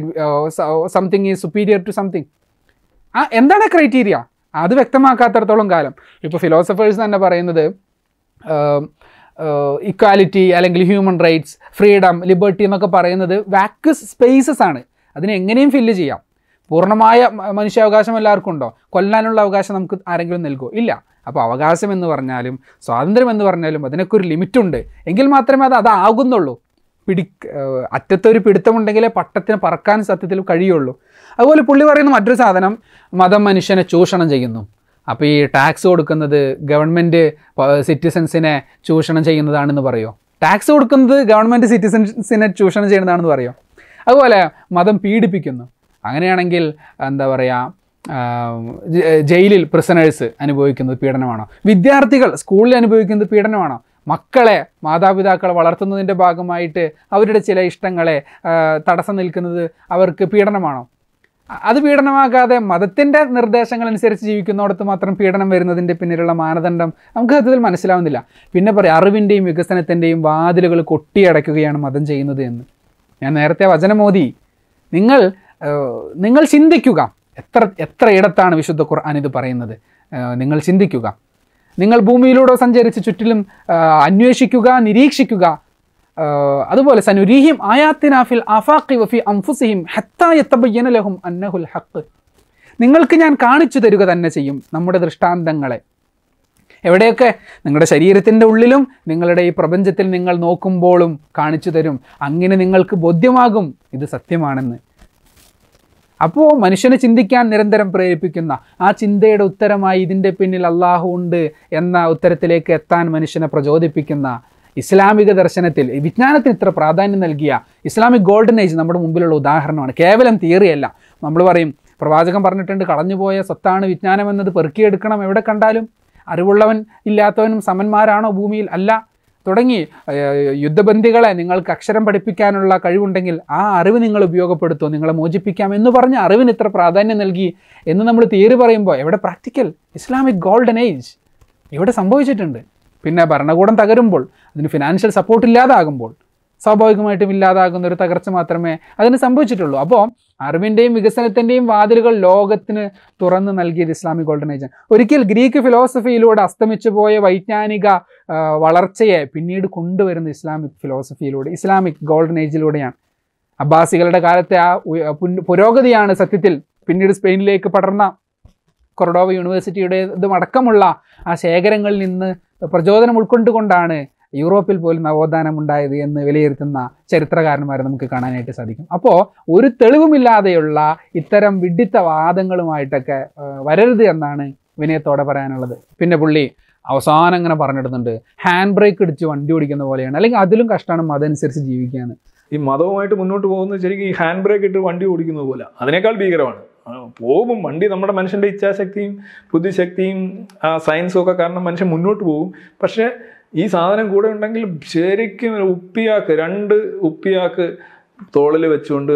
Speaker 1: something is superior to something? ആ എന്താണ് ക്രൈറ്റീരിയ? അത് വ്യക്തമാക്കാത്തടത്തോളം കാലം ഇപ്പോൾ ഫിലോസഫേഴ്സ് തന്നെ പറയുന്നത് ഇക്വാലിറ്റി അല്ലെങ്കിൽ ഹ്യൂമൻ റൈറ്റ്സ്, ഫ്രീഡം, ലിബർട്ടി എന്നൊക്കെ പറയുന്നത് വാക്വസ് സ്പേസസ് ആണ്. അതിനെ എങ്ങനെയും ഫില്ല് ചെയ്യാം. പൂർണ്ണമായ മനുഷ്യാവകാശം എല്ലാവർക്കും ഉണ്ടോ? കൊല്ലാനുള്ള അവകാശം നമുക്ക് ആരെങ്കിലും നൽകുമോ? ഇല്ല. അപ്പോൾ അവകാശം എന്ന് പറഞ്ഞാലും സ്വാതന്ത്ര്യം എന്ന് പറഞ്ഞാലും അതിനൊക്കെ ഒരു ലിമിറ്റുണ്ട്. എങ്കിൽ മാത്രമേ അത് അതാകുന്നുള്ളൂ. പിടി അറ്റത്തൊരു പിടുത്തമുണ്ടെങ്കിലേ പട്ടത്തിന് പറക്കാൻ സത്യത്തിൽ കഴിയുള്ളൂ. അതുപോലെ പുള്ളി പറയുന്ന മറ്റൊരു സാധനം, മതം മനുഷ്യനെ ചൂഷണം ചെയ്യുന്നു. അപ്പോൾ ഈ ടാക്സ് കൊടുക്കുന്നത് ഗവൺമെൻറ് സിറ്റിസൻസിനെ ചൂഷണം ചെയ്യുന്നതാണെന്ന് പറയുമോ? ടാക്സ് കൊടുക്കുന്നത് ഗവൺമെൻറ് സിറ്റിസൻസിനെ ചൂഷണം ചെയ്യുന്നതാണെന്ന് പറയുമോ? അതുപോലെ മതം പീഡിപ്പിക്കുന്നു. അങ്ങനെയാണെങ്കിൽ എന്താ പറയുക, ജയിലിൽ പ്രിസണേഴ്സ് അനുഭവിക്കുന്നത് പീഡനമാണോ? വിദ്യാർത്ഥികൾ സ്കൂളിൽ അനുഭവിക്കുന്നത് പീഡനമാണോ? മക്കളെ മാതാപിതാക്കളെ വളർത്തുന്നതിൻ്റെ ഭാഗമായിട്ട് അവരുടെ ചില ഇഷ്ടങ്ങളെ തടസ്സം നിൽക്കുന്നത് അവർക്ക് പീഡനമാണോ? അത് പീഡനമാകാതെ മതത്തിൻ്റെ നിർദ്ദേശങ്ങൾ അനുസരിച്ച് ജീവിക്കുന്നിടത്ത് മാത്രം പീഡനം വരുന്നതിൻ്റെ പിന്നിലുള്ള മാനദണ്ഡം നമുക്ക് സത്യത്തിൽ മനസ്സിലാവുന്നില്ല. പിന്നെ പറയാം, അറിവിൻ്റെയും വികസനത്തിൻ്റെയും വാതിലുകൾ കൊട്ടിയടയ്ക്കുകയാണ് മതം ചെയ്യുന്നത് എന്ന്. ഞാൻ നേരത്തെ വചനം ഓതി. നിങ്ങൾ നിങ്ങൾ ചിന്തിക്കുക, എത്ര എത്ര ഇടത്താണ് വിശുദ്ധ ഖുർആൻ ഇത് പറയുന്നത്. നിങ്ങൾ ചിന്തിക്കുക, നിങ്ങൾ ഭൂമിയിലൂടെ സഞ്ചരിച്ച് ചുറ്റിലും അന്വേഷിക്കുക, നിരീക്ഷിക്കുക. അതുപോലെ സനുരീഹിം ആയാത്തിനാ ഫിൽ ആഫാഖി വഫി അൻഫുസിഹിം ഹത്താ യതബയ്യന ലഹും അന്നഹുൽ ഹഖ്. നിങ്ങൾക്ക് ഞാൻ കാണിച്ചു തരിക തന്നെ ചെയ്യും നമ്മുടെ ദൃഷ്ടാന്തങ്ങളെ. എവിടെയൊക്കെ? നിങ്ങളുടെ ശരീരത്തിൻ്റെ ഉള്ളിലും നിങ്ങളുടെ ഈ പ്രപഞ്ചത്തിൽ നിങ്ങൾ നോക്കുമ്പോഴും കാണിച്ചു തരും. അങ്ങനെ നിങ്ങൾക്ക് ബോധ്യമാകും ഇത് സത്യമാണെന്ന്. അപ്പോൾ മനുഷ്യനെ ചിന്തിക്കാൻ നിരന്തരം പ്രേരിപ്പിക്കുന്ന ആ ചിന്തയുടെ ഉത്തരമായി ഇതിൻ്റെ പിന്നിൽ അള്ളാഹു ഉണ്ട് എന്ന ഉത്തരത്തിലേക്ക് എത്താൻ മനുഷ്യനെ പ്രചോദിപ്പിക്കുന്ന ഇസ്ലാമിക ദർശനത്തിൽ വിജ്ഞാനത്തിന് ഇത്ര പ്രാധാന്യം നൽകിയ ഇസ്ലാമിക് ഗോൾഡൻ ഏജ് നമ്മുടെ മുമ്പിലുള്ള ഉദാഹരണമാണ്. കേവലം തിയറിയല്ല. നമ്മൾ പറയും, പ്രവാചകൻ പറഞ്ഞിട്ടുണ്ട്, കളഞ്ഞുപോയ സ്വത്താണ് വിജ്ഞാനം എന്നത്, പെറുക്കിയെടുക്കണം. എവിടെ കണ്ടാലും അറിവുള്ളവൻ ഇല്ലാത്തവനും സമന്മാരാണോ ഭൂമിയിൽ? അല്ല. തുടങ്ങി യുദ്ധബന്ദികളെ നിങ്ങൾക്ക് അക്ഷരം പഠിപ്പിക്കാനുള്ള കഴിവുണ്ടെങ്കിൽ ആ അറിവ് നിങ്ങൾ ഉപയോഗപ്പെടുത്തുമോ, നിങ്ങളെ മോചിപ്പിക്കാം എന്ന് പറഞ്ഞ് അറിവിന് ഇത്ര പ്രാധാന്യം നൽകി എന്ന് നമ്മൾ തിയറി പറയുമ്പോൾ എവിടെ പ്രാക്ടിക്കൽ? ഇസ്ലാമിക് ഗോൾഡൻ ഏജ് ഇവിടെ സംഭവിച്ചിട്ടുണ്ട്. പിന്നെ ഭരണകൂടം തകരുമ്പോൾ, അതിന് ഫിനാൻഷ്യൽ സപ്പോർട്ട് ഇല്ലാതാകുമ്പോൾ സ്വാഭാവികമായിട്ടും ഇല്ലാതാകുന്ന ഒരു തകർച്ച മാത്രമേ അതിന് സംഭവിച്ചിട്ടുള്ളൂ. അപ്പോൾ അറിവിൻ്റെയും വികസനത്തിൻ്റെയും വാതിലുകൾ ലോകത്തിന് തുറന്നു നൽകിയത് ഇസ്ലാമിക് ഗോൾഡൻ ഏജ്. ഒരിക്കൽ ഗ്രീക്ക് ഫിലോസഫിയിലൂടെ അസ്തമിച്ചു പോയ വൈജ്ഞാനിക വളർച്ചയെ പിന്നീട് കൊണ്ടുവരുന്ന ഇസ്ലാമിക് ഫിലോസഫിയിലൂടെ, ഇസ്ലാമിക് ഗോൾഡൻ ഏജിലൂടെയാണ്. അബ്ബാസികളുടെ കാലത്തെ ആ പുരോഗതിയാണ് സത്യത്തിൽ പിന്നീട് സ്പെയിനിലേക്ക് പടർന്ന കൊർഡോവ യൂണിവേഴ്സിറ്റിയുടെ ഇതും അടക്കമുള്ള ആ ശേഖരങ്ങളിൽ നിന്ന് പ്രചോദനം ഉൾക്കൊണ്ടുകൊണ്ടാണ് യൂറോപ്പിൽ പോലും നവോത്ഥാനം ഉണ്ടായത് എന്ന് വിലയിരുത്തുന്ന ചരിത്രകാരന്മാരെ നമുക്ക് കാണാനായിട്ട് സാധിക്കും. അപ്പോൾ ഒരു തെളിവുമില്ലാതെയുള്ള ഇത്തരം വിഡ്ഢിത്ത വാദങ്ങളുമായിട്ടൊക്കെ വരരുത് എന്നാണ് വിനയത്തോടെ പറയാനുള്ളത്. പിന്നെ പുള്ളി അവസാനം അങ്ങനെ പറഞ്ഞിടുന്നുണ്ട്, ഹാൻഡ് ബ്രേക്ക് ഇടിച്ച് വണ്ടി ഓടിക്കുന്ന പോലെയാണ്, അല്ലെങ്കിൽ അതിലും കഷ്ടമാണ് മതം അനുസരിച്ച് ജീവിക്കുകയാണ്.
Speaker 2: ഈ മതവുമായിട്ട് മുന്നോട്ട് പോകുന്നത് ശരിക്കും ഈ ഹാൻഡ് ബ്രേക്ക് ഇട്ട് വണ്ടി ഓടിക്കുന്നത് പോലെ, അതിനേക്കാൾ ഭീകരമാണ്. പോകും വണ്ടി, നമ്മുടെ മനുഷ്യൻ്റെ ഇച്ഛാശക്തിയും ബുദ്ധിശക്തിയും ആ സയൻസും ഒക്കെ കാരണം മനുഷ്യൻ മുന്നോട്ട് പോകും. പക്ഷേ ഈ സാധനം കൂടെ ഉണ്ടെങ്കിൽ ശരിക്കും ഉപ്പിയാക്ക്, രണ്ട് ഉപ്പിയാക്ക് തോളിൽ വെച്ചുകൊണ്ട്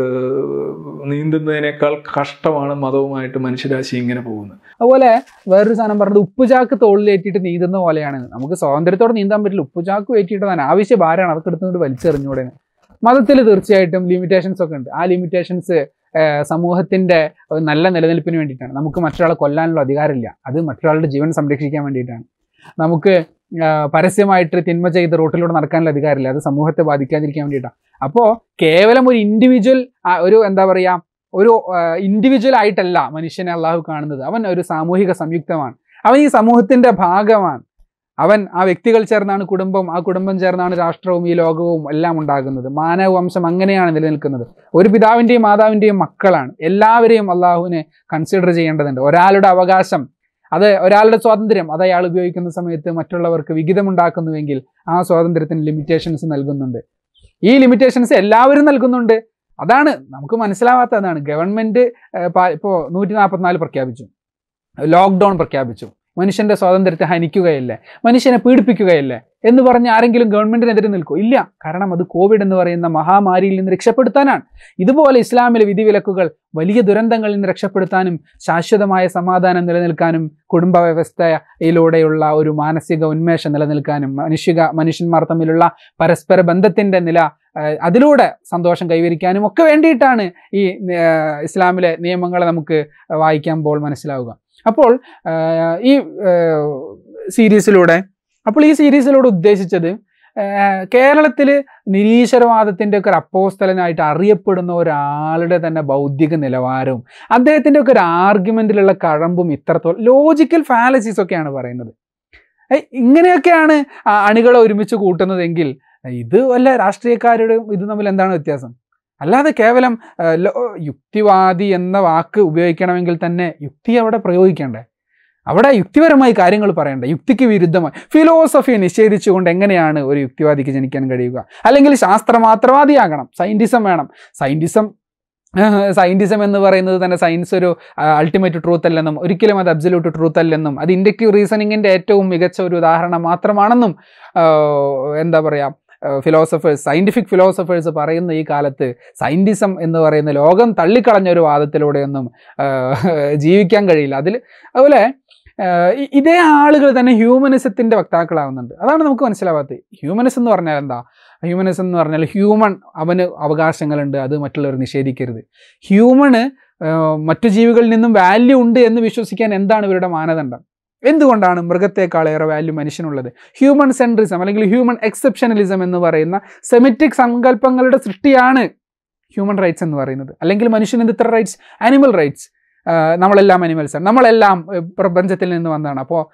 Speaker 2: നീന്തുന്നതിനേക്കാൾ കഷ്ടമാണ് മതവുമായിട്ട് മനുഷ്യരാശി ഇങ്ങനെ പോകുന്നത്.
Speaker 1: അതുപോലെ വേറൊരു സാധനം പറഞ്ഞത് ഉപ്പുചാക്ക് തോളിലേറ്റിട്ട് നീന്തുന്ന പോലെയാണ്. നമുക്ക് സ്വാതന്ത്ര്യത്തോടെ നീന്താൻ പറ്റില്ല, ഉപ്പുചാക്ക് കയറ്റിയിട്ട് തന്നെ ആവശ്യ ഭാരമാണ്, അതൊക്കെ എടുത്തുകൊണ്ട് വലിച്ചെറിഞ്ഞൂടെ. മതത്തിൽ തീർച്ചയായിട്ടും ലിമിറ്റേഷൻസ് ഒക്കെ ഉണ്ട്. ആ ലിമിറ്റേഷൻസ് സമൂഹത്തിൻ്റെ നല്ല നിലനിൽപ്പിന് വേണ്ടിയിട്ടാണ്. നമുക്ക് മറ്റൊരാളെ കൊല്ലാനുള്ള അധികാരമില്ല, അത് മറ്റൊരാളുടെ ജീവൻ സംരക്ഷിക്കാൻ വേണ്ടിയിട്ടാണ്. നമുക്ക് പരസ്യമായിട്ട് തിന്മ ചെയ്ത് റോട്ടിലൂടെ നടക്കാനുള്ള അധികാരമില്ല, അത് സമൂഹത്തെ ബാധിക്കാതിരിക്കാൻ വേണ്ടിയിട്ടാണ്. അപ്പോൾ കേവലം ഒരു ഇൻഡിവിജ്വൽ ഒരു എന്താ പറയുക ഒരു ഇൻഡിവിജ്വൽ ആയിട്ടല്ല മനുഷ്യനെ അള്ളാഹു കാണുന്നത്. അവൻ ഒരു സാമൂഹിക സംയുക്തമാണ്, അവൻ ഈ സമൂഹത്തിൻ്റെ ഭാഗമാണ്. അവൻ ആ വ്യക്തികൾ ചേർന്നാണ് കുടുംബം, ആ കുടുംബം ചേർന്നാണ് രാഷ്ട്രവും ഈ ലോകവും എല്ലാം ഉണ്ടാകുന്നത്. മാനവവംശം അങ്ങനെയാണ് നിലനിൽക്കുന്നത്. ഒരു പിതാവിൻ്റെയും മാതാവിൻ്റെയും മക്കളാണ്. എല്ലാവരെയും അള്ളാഹുവിനെ കൺസിഡർ ചെയ്യേണ്ടതുണ്ട്. ഒരാളുടെ അവകാശം, അത് ഒരാളുടെ സ്വാതന്ത്ര്യം, അത് അയാൾ ഉപയോഗിക്കുന്ന സമയത്ത് മറ്റുള്ളവർക്ക് വിഘിതമുണ്ടാക്കുന്നുവെങ്കിൽ ആ സ്വാതന്ത്ര്യത്തിന് ലിമിറ്റേഷൻസ് നൽകുന്നുണ്ട്. ഈ ലിമിറ്റേഷൻസ് എല്ലാവരും നൽകുന്നുണ്ട്. അതാണ് നമുക്ക് മനസ്സിലാവാത്തതാണ്. ഗവൺമെൻറ് ഇപ്പോൾ നൂറ്റി നാൽപ്പത്തിനാല് പ്രഖ്യാപിച്ചു, ലോക്ക്ഡൗൺ പ്രഖ്യാപിച്ചു, മനുഷ്യൻ്റെ സ്വാതന്ത്ര്യത്തെ ഹനിക്കുകയല്ലേ, മനുഷ്യനെ പീഡിപ്പിക്കുകയല്ലേ എന്ന് പറഞ്ഞ് ആരെങ്കിലും ഗവൺമെൻറ്റിനെതിരെ നിൽക്കും? ഇല്ല. കാരണം അത് കോവിഡ് എന്ന് പറയുന്ന മഹാമാരിയിൽ നിന്ന് രക്ഷപ്പെടുത്താനാണ്. ഇതുപോലെ ഇസ്ലാമിലെ വിധിവിലക്കുകൾ വലിയ ദുരന്തങ്ങളിൽ നിന്ന് രക്ഷപ്പെടുത്താനും ശാശ്വതമായ സമാധാനം നിലനിൽക്കാനും കുടുംബ വ്യവസ്ഥയിലൂടെയുള്ള ഒരു മാനസിക ഉന്മേഷം നിലനിൽക്കാനും മനുഷ്യ മനുഷ്യന്മാർ തമ്മിലുള്ള പരസ്പര ബന്ധത്തിൻ്റെ നില അതിലൂടെ സന്തോഷം കൈവരിക്കാനും ഒക്കെ വേണ്ടിയിട്ടാണ് ഈ ഇസ്ലാമിലെ നിയമങ്ങളെ നമുക്ക് വായിക്കുമ്പോൾ മനസ്സിലാവുക. അപ്പോൾ ഈ സീരീസിലൂടെ അപ്പോൾ ഈ സീരീസിലൂടെ ഉദ്ദേശിച്ചത് കേരളത്തിൽ നിരീശ്വരവാദത്തിൻ്റെ ഒക്കെ ഒരു അപ്പോസ്തലനായിട്ട് അറിയപ്പെടുന്ന ഒരാളുടെ തന്നെ ബൗദ്ധിക നിലവാരവും അദ്ദേഹത്തിൻ്റെ ഒക്കെ ഒരു ആർഗ്യുമെൻറ്റിലുള്ള കഴമ്പും ഇത്രത്തോളം ലോജിക്കൽ ഫാലസീസ് ഒക്കെയാണ് പറയുന്നത്. ഇങ്ങനെയൊക്കെയാണ് അണികളെ ഒരുമിച്ച് കൂട്ടുന്നതെങ്കിൽ ഇത് വല്ല രാഷ്ട്രീയക്കാരുടെ ഇത് തമ്മിൽ എന്താണ് വ്യത്യാസം? അല്ലാതെ കേവലം യുക്തിവാദി എന്ന വാക്ക് ഉപയോഗിക്കണമെങ്കിൽ തന്നെ യുക്തി അവിടെ പ്രയോഗിക്കണ്ടേ? അവിടെ യുക്തിപരമായി കാര്യങ്ങൾ പറയണ്ടേ? യുക്തിക്ക് വിരുദ്ധമായി ഫിലോസഫിയെ നിഷേധിച്ചുകൊണ്ട് എങ്ങനെയാണ് ഒരു യുക്തിവാദിക്ക് ജനിക്കാൻ കഴിയുക? അല്ലെങ്കിൽ ശാസ്ത്രമാത്രവാദിയാകണം, സയൻറ്റിസം വേണം. സയൻറ്റിസം സയൻറ്റിസം എന്ന് പറയുന്നത് തന്നെ സയൻസ് ഒരു അൾട്ടിമേറ്റ് ട്രൂത്ത് അല്ലെന്നും ഒരിക്കലും അത് അബ്സല്യൂട്ട് ട്രൂത്ത് അല്ലെന്നും അത് ഇൻഡക്റ്റീവ് റീസണിങ്ങിൻ്റെ ഏറ്റവും മികച്ച ഒരു ഉദാഹരണം മാത്രമാണെന്നും എന്താ പറയുക ഫിലോസഫേഴ്സ് സയൻറ്റിഫിക് ഫിലോസഫേഴ്സ് പറയുന്ന ഈ കാലത്ത് സയൻറ്റിസം എന്ന് പറയുന്ന ലോകം തള്ളിക്കളഞ്ഞ ഒരു വാദത്തിലൂടെയൊന്നും ജീവിക്കാൻ കഴിയില്ല. അതിൽ അതുപോലെ ഇതേ ആളുകൾ തന്നെ ഹ്യൂമനിസത്തിൻ്റെ വക്താക്കളാവുന്നുണ്ട്. അതാണ് നമുക്ക് മനസ്സിലാവാത്തത്. ഹ്യൂമനിസം എന്ന് പറഞ്ഞാൽ എന്താ? ഹ്യൂമനിസം എന്ന് പറഞ്ഞാൽ ഹ്യൂമൺ അവന് അവകാശങ്ങളുണ്ട്, അത് മറ്റുള്ളവർ നിഷേധിക്കരുത്. ഹ്യൂമണ് മറ്റു ജീവികളിൽ നിന്നും വാല്യൂ ഉണ്ട് എന്ന് വിശ്വസിക്കാൻ എന്താണ് ഇവരുടെ മാനദണ്ഡം? എന്തുകൊണ്ടാണ് മൃഗത്തെക്കാളേറെ വാല്യൂ മനുഷ്യനുള്ളത്? ഹ്യൂമൻ സെൻട്രിസം അല്ലെങ്കിൽ ഹ്യൂമൻ എക്സെപ്ഷനലിസം എന്ന് പറയുന്ന സെമിറ്റിക് സങ്കല്പങ്ങളുടെ സൃഷ്ടിയാണ് ഹ്യൂമൻ റൈറ്റ്സ് എന്ന് പറയുന്നത്. അല്ലെങ്കിൽ മനുഷ്യന് ഇത്ര റൈറ്റ്സ്, ആനിമൽ റൈറ്റ്സ്, നമ്മളെല്ലാം അനിമൽസാണ്, നമ്മളെല്ലാം പ്രപഞ്ചത്തിൽ നിന്ന് വന്നതാണ്. അപ്പോൾ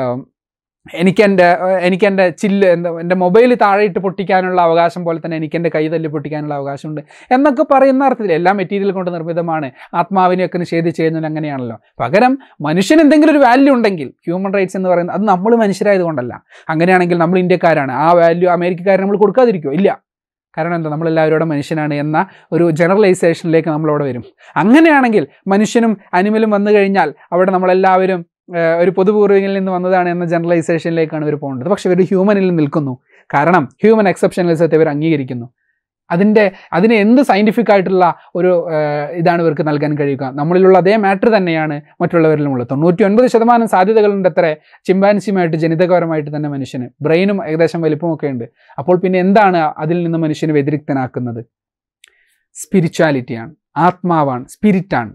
Speaker 1: എനിക്കെൻ്റെ എനിക്കെൻ്റെ ചില്ല് എന്താ എൻ്റെ മൊബൈൽ താഴെയിട്ട് പൊട്ടിക്കാനുള്ള അവകാശം പോലെ തന്നെ എനിക്കെൻ്റെ കൈ തല്ലി പൊട്ടിക്കാനുള്ള അവകാശമുണ്ട് എന്നൊക്കെ പറയുന്ന അർത്ഥത്തിൽ എല്ലാ മെറ്റീരിയൽ കൊണ്ട് നിർമ്മിതമാണ്, ആത്മാവിനെയൊക്കെ നിഷേധിച്ച് കഴിഞ്ഞാൽ അങ്ങനെയാണല്ലോ. പകരം മനുഷ്യന് എന്തെങ്കിലും ഒരു വാല്യൂ ഉണ്ടെങ്കിൽ ഹ്യൂമൻ റൈറ്റ്സ് എന്ന് പറയുന്നത് അത് നമ്മൾ മനുഷ്യരായതുകൊണ്ടല്ല. അങ്ങനെയാണെങ്കിൽ നമ്മൾ ഇന്ത്യക്കാരാണ്, ആ വാല്യൂ അമേരിക്കക്കാരൻ നമ്മൾ കൊടുക്കാതിരിക്കുമോ? ഇല്ല. കാരണം എന്താ? നമ്മളെല്ലാവരോടും മനുഷ്യനാണ് എന്ന ഒരു ജനറലൈസേഷനിലേക്ക് നമ്മളവിടെ വരും. അങ്ങനെയാണെങ്കിൽ മനുഷ്യനും അനിമലും വന്നു കഴിഞ്ഞാൽ അവിടെ നമ്മളെല്ലാവരും ഒരു പൊതുപൂർവികയിൽ നിന്ന് വന്നതാണ് എന്ന ജനറലൈസേഷനിലേക്കാണ് ഇവർ പോകേണ്ടത്. പക്ഷെ ഇവർ ഹ്യൂമനിൽ നിൽക്കുന്നു. കാരണം ഹ്യൂമൻ എക്സെപ്ഷനലിസത്തെ ഇവർ അംഗീകരിക്കുന്നു. അതിൻ്റെ അതിന് എന്ത് സയൻറ്റിഫിക് ആയിട്ടുള്ള ഒരു ഇതാണ് ഇവർക്ക് നൽകാൻ കഴിയുക? നമ്മളിലുള്ള അതേ മാറ്റർ തന്നെയാണ് മറ്റുള്ളവരിലുമുള്ളത്. തൊണ്ണൂറ്റി ഒൻപത് ശതമാനം സാധ്യതകളുണ്ട് അത്ര ചിമ്പാൻസിയുമായിട്ട് ജനിതകപരമായിട്ട് തന്നെ മനുഷ്യന് ബ്രെയിനും ഏകദേശം വലിപ്പമൊക്കെ ഉണ്ട്. അപ്പോൾ പിന്നെ എന്താണ് അതിൽ നിന്ന് മനുഷ്യനെ വ്യതിരിക്തനാക്കുന്നത്? സ്പിരിച്വാലിറ്റിയാണ്. ആത്മാവാണ്, സ്പിരിറ്റാണ്.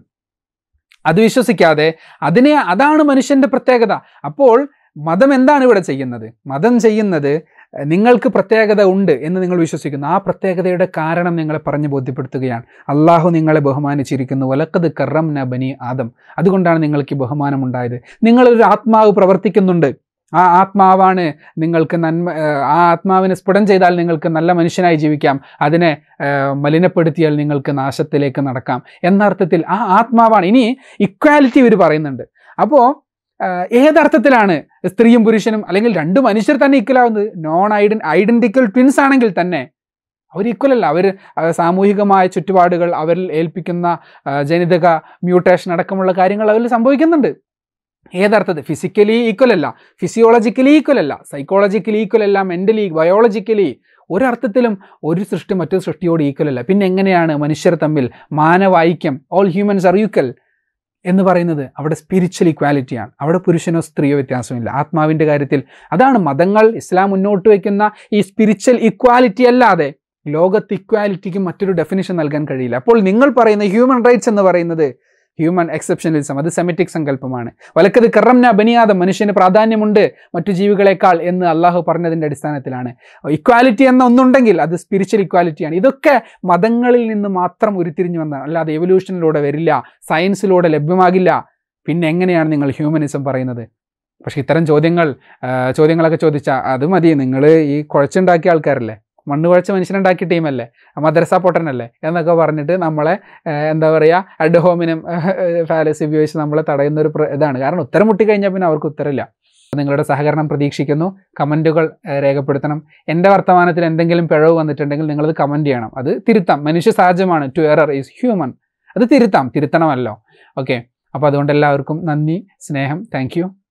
Speaker 1: അത് വിശ്വസിക്കാതെ അതിനെ അതാണ് മനുഷ്യൻ്റെ പ്രത്യേകത. അപ്പോൾ മതം എന്താണ് ഇവിടെ ചെയ്യുന്നത്? മതം ചെയ്യുന്നത് നിങ്ങൾക്ക് പ്രത്യേകത ഉണ്ട് എന്ന് നിങ്ങൾ വിശ്വസിക്കുന്നു. ആ പ്രത്യേകതയുടെ കാരണം നിങ്ങളെ പറഞ്ഞ് ബോധ്യപ്പെടുത്തുകയാണ്. അള്ളാഹു നിങ്ങളെ ബഹുമാനിച്ചിരിക്കുന്നു. വലഖദ് കറംന ബനി ആദം. അതുകൊണ്ടാണ് നിങ്ങൾക്ക് ഈ ബഹുമാനമുണ്ടായത്. നിങ്ങളൊരു ആത്മാവ് പ്രവർത്തിക്കുന്നുണ്ട്. ആ ആത്മാവാണ് നിങ്ങൾക്ക് നന്മ, ആ ആത്മാവിനെ സ്ഫുടം ചെയ്താൽ നിങ്ങൾക്ക് നല്ല മനുഷ്യനായി ജീവിക്കാം, അതിനെ മലിനപ്പെടുത്തിയാൽ നിങ്ങൾക്ക് നാശത്തിലേക്ക് നടക്കാം എന്നർത്ഥത്തിൽ ആ ആത്മാവാണ്. ഇനി ഇക്വാലിറ്റി ഇവർ പറയുന്നുണ്ട്. അപ്പോൾ ഏതർത്ഥത്തിലാണ് സ്ത്രീയും പുരുഷനും അല്ലെങ്കിൽ രണ്ട് മനുഷ്യർ തന്നെ ഈക്വലാവുന്നത്? നോൺ ഐഡൻ ഐഡന്റിക്കൽ ട്വിൻസ് ആണെങ്കിൽ തന്നെ അവർ ഈക്വൽ അല്ല. അവർ സാമൂഹികമായ ചുറ്റുപാടുകൾ, അവരിൽ ഏൽപ്പിക്കുന്ന ജനിതക മ്യൂട്ടേഷൻ അടക്കമുള്ള കാര്യങ്ങൾ അവരിൽ സംഭവിക്കുന്നുണ്ട്. ഏതർത്ഥത്തിൽ? ഫിസിക്കലി ഈക്വൽ അല്ല, ഫിസിയോളജിക്കലി ഈക്വൽ അല്ല, സൈക്കോളജിക്കലി ഈക്വൽ അല്ല, മെൻ്റലി ബയോളജിക്കലി ഒരർത്ഥത്തിലും ഒരു സൃഷ്ടി മറ്റൊരു സൃഷ്ടിയോട് ഈക്വൽ അല്ല. പിന്നെ എങ്ങനെയാണ് മനുഷ്യർ തമ്മിൽ മാനവൈക്യം, ഓൾ ഹ്യൂമൻസ് ആർ ഈക്വൽ എന്ന് പറയുന്നത്? അവിടെ സ്പിരിച്വൽ ഇക്വാലിറ്റിയാണ്. അവിടെ പുരുഷനോ സ്ത്രീയോ വ്യത്യാസമില്ല. ആത്മാവിൻ്റെ കാര്യത്തിൽ അതാണ് മതങ്ങൾ, ഇസ്ലാം മുന്നോട്ട് വയ്ക്കുന്ന ഈ സ്പിരിച്വൽ ഇക്വാലിറ്റി അല്ലാതെ ലോകത്ത് ഇക്വാലിറ്റിക്ക് മറ്റൊരു ഡെഫിനിഷൻ നൽകാൻ കഴിയില്ല. അപ്പോൾ നിങ്ങൾ പറയുന്ന ഹ്യൂമൻ റൈറ്റ്സ് എന്ന് പറയുന്നത് ഹ്യൂമൻ എക്സെപ്ഷനലിസം, അത് സെമിറ്റിക് സങ്കല്പമാണ്. വലക്കത് കറംന ബനിയാദം, മനുഷ്യന് പ്രാധാന്യമുണ്ട് മറ്റു ജീവികളെക്കാൾ എന്ന് അള്ളാഹു പറഞ്ഞതിൻ്റെ അടിസ്ഥാനത്തിലാണ്. ഇക്വാലിറ്റി എന്ന ഒന്നുണ്ടെങ്കിൽ അത് സ്പിരിച്വൽ ഇക്വാലിറ്റിയാണ്. ഇതൊക്കെ മതങ്ങളിൽ നിന്ന് മാത്രം ഉരുത്തിരിഞ്ഞു വന്നതാണ്, അല്ലാതെ എവല്യൂഷനിലൂടെ വരില്ല, സയൻസിലൂടെ ലഭ്യമാകില്ല. പിന്നെ എങ്ങനെയാണ് നിങ്ങൾ ഹ്യൂമനിസം പറയുന്നത്? പക്ഷെ ഇത്തരം ചോദ്യങ്ങൾ ചോദ്യങ്ങളൊക്കെ ചോദിച്ചാൽ അത് മതി. നിങ്ങൾ ഈ കുഴച്ചുണ്ടാക്കിയ ആൾക്കാരല്ലേ, മണ്ണ് കുഴച്ച മനുഷ്യനുണ്ടാക്കിയ ടീമല്ലേ, മദ്രസ പൊട്ടനല്ലേ എന്നൊക്കെ പറഞ്ഞിട്ട് നമ്മളെ എന്താ പറയുക അഡ് ഹോമിനം ഫാലസി ഉപയോഗിച്ച് നമ്മളെ തടയുന്ന ഒരു ഇതാണ്. കാരണം ഉത്തരം മുട്ടിക്കഴിഞ്ഞാൽ പിന്നെ അവർക്ക് ഉത്തരമില്ല. നിങ്ങളുടെ സഹകരണം പ്രതീക്ഷിക്കുന്നു. കമൻറ്റുകൾ രേഖപ്പെടുത്തണം. എൻ്റെ വർത്തമാനത്തിൽ എന്തെങ്കിലും പിഴവ് വന്നിട്ടുണ്ടെങ്കിൽ നിങ്ങളത് കമൻറ്റ് ചെയ്യണം. അത് തിരുത്താം. മനുഷ്യ സഹജമാണ്. To err is human. അത് തിരുത്താം, തിരുത്തണമല്ലോ. ഓക്കെ, അപ്പോൾ അതുകൊണ്ട് എല്ലാവർക്കും നന്ദി, സ്നേഹം. Thank U.